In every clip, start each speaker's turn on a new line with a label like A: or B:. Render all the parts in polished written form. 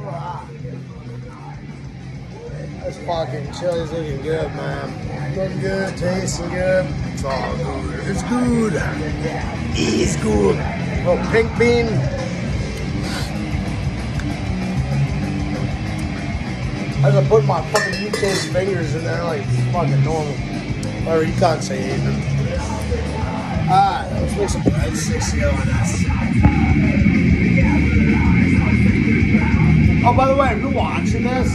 A: This fucking chili's looking good, man. Looking good, tasting good. It's all good. It's good. It's good. Little pink bean. I just put my fucking UK's fingers in there like fucking normal. Or you can't say anything. Alright, let's make some breadsticks together on this. Oh, by the way, if you're watching this,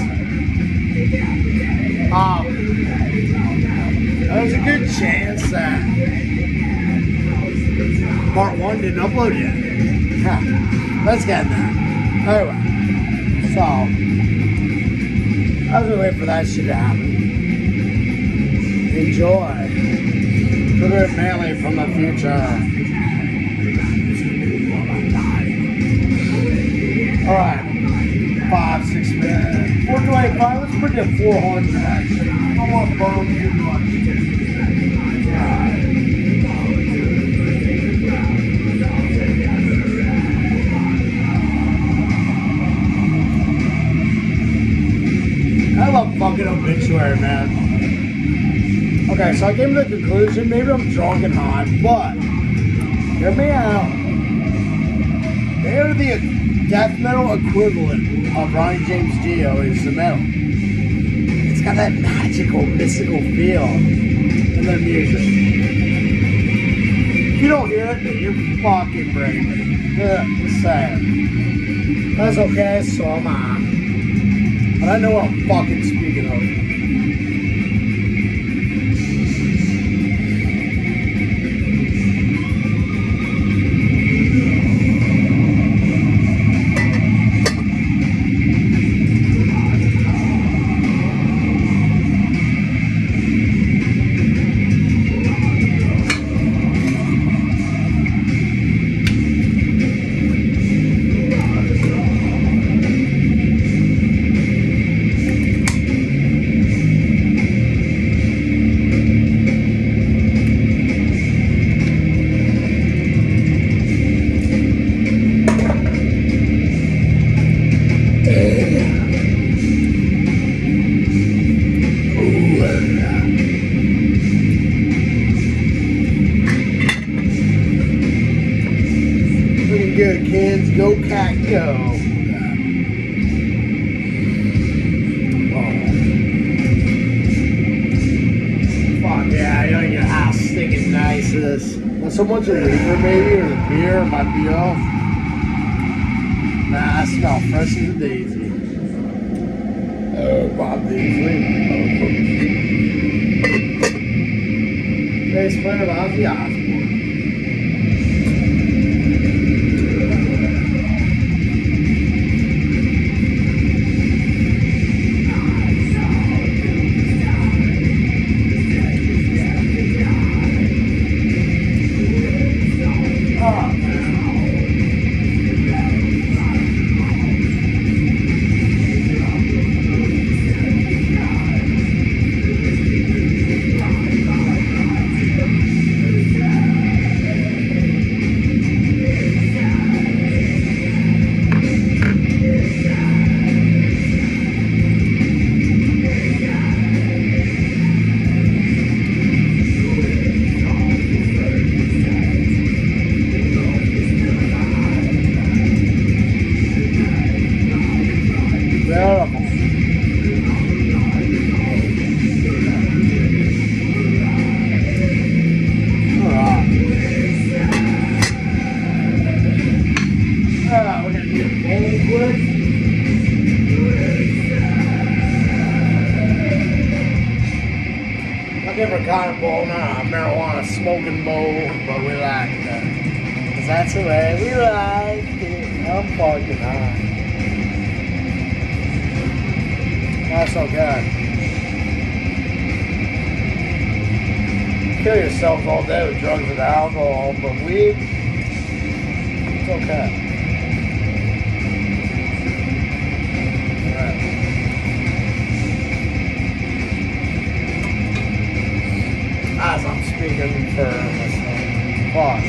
A: there's a good chance that part 1 didn't upload yet. Yeah, let's get there. Anyway, so I was gonna wait for that shit to happen. Enjoy. Look at Manley from the future. Alright. 5, 6 minutes. 425, let's bring it 400 actually. I don't want to burn too much. I love fucking obituary, man. Okay, so I came to the conclusion, maybe I'm drunk and high, but hear me out. They're the death metal equivalent of Ronnie James Dio is the metal. It's got that magical, mystical feel in their music. If you don't hear it, then you're fucking brave. Yeah, just saying. That's okay, so am I. But I know what I'm fucking speaking of. Good kids, go cat go. Oh. Fuck yeah, I gotta get a house stinking nice. This. So much of reefer maybe, or the beer might be off. Nah, I smell fresh as a daisy. Oh, Bob Daisley. Bass player of Ozzy Osbourne. Different kind of bowl, not a marijuana smoking bowl, but we like that. Cause that's the way we like it. I'm fucking high. That's okay. Kill yourselves all day with drugs and alcohol, but weed, it's okay. As I'm speaking for myself. Fuck.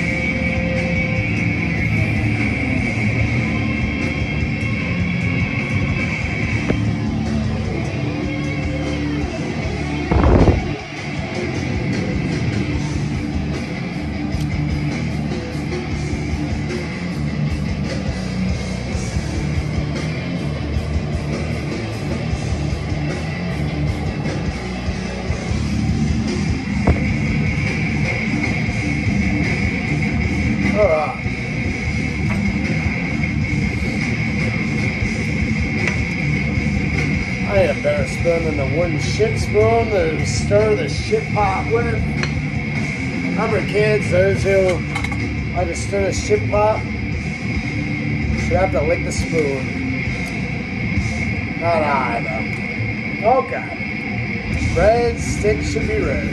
A: spoon than the wooden shit spoon to stir the shit pot with. Remember kids, those who like to stir the shit pot should have to lick the spoon. Not I, though. Okay. Red stick should be red.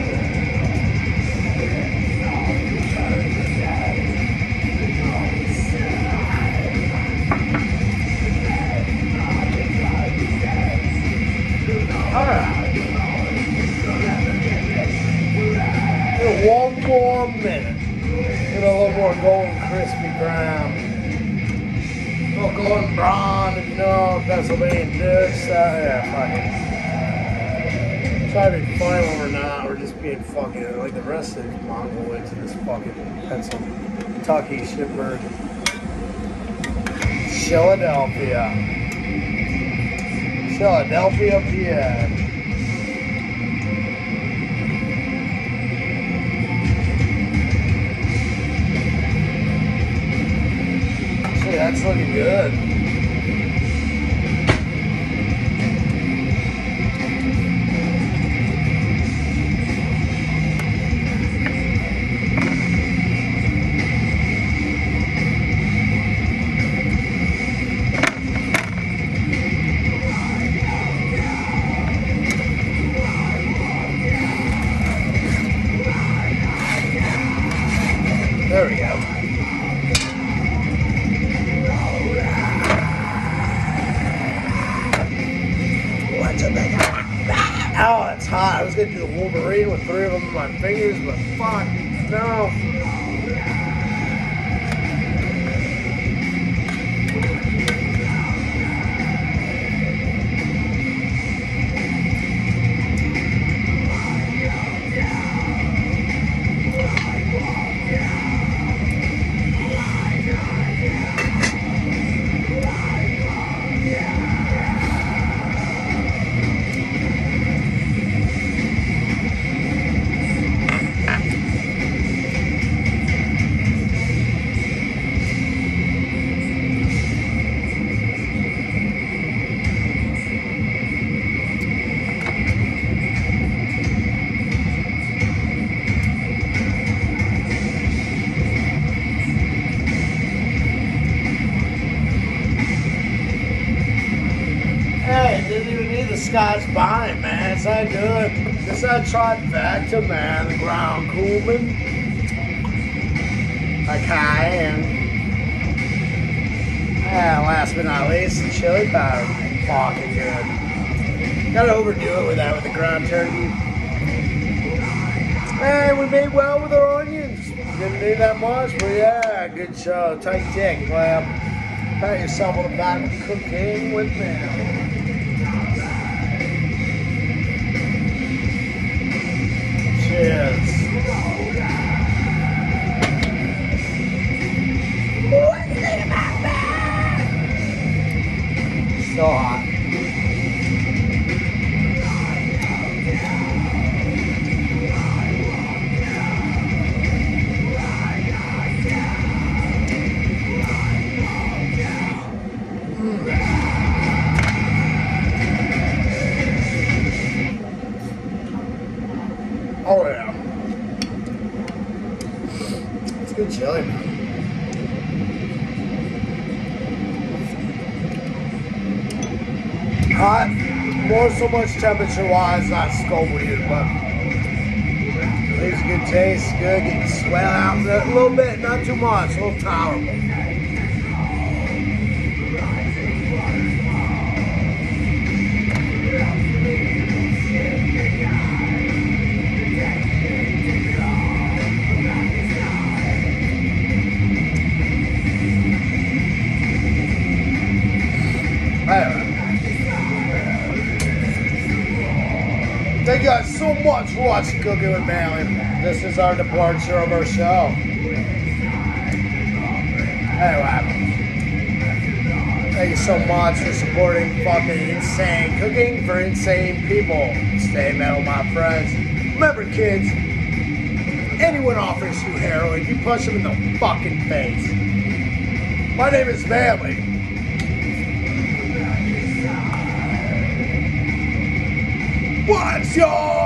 A: Alright. One more minute. Get a little more golden crispy brown. A little golden brown, if you know, Pennsylvania Dutch. Yeah, fuck it. Try to be funny when we're not. We're just being fucking like the rest of these Mongoloids in this fucking Kentucky shitbird. Philadelphia. Philadelphia, PA. That's looking good. There we go. Oh, that's hot. I was going to do the Wolverine with 3 of them in my fingers, but fuck, no. Didn't even need the Scotch bonnet, man. It's not good. This is a trifecta, man. The ground Coolman. A cayenne. And last but not least, the chili powder. Fucking good. Gotta overdo it with that with the ground turkey. Hey, we made well with our onions. Didn't need that much, but yeah, good show. Tight dick, Clem. Pat yourself on the back of cooking with me. Cheers. What do you think about that? So hot. Oh yeah. It's good chili, man. Hot, more so much temperature-wise, not scope-weird, but leaves a good taste, good, get the sweat out a little bit, not too much, a little tolerable. Thank you guys so much for watching Cooking with Manley. This is our departure of our show. Anyway, thank you so much for supporting fucking insane cooking for insane people. Stay metal, my friends. Remember, kids, anyone offers you heroin, you punch them in the fucking face. My name is Manley. What's your